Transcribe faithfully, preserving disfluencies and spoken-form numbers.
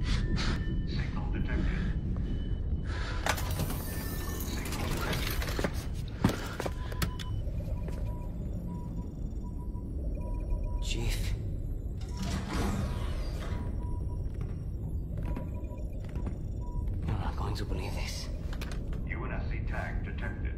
Signal detected. Signal detected. Chief. You're not going to believe this. U N S C tag detected.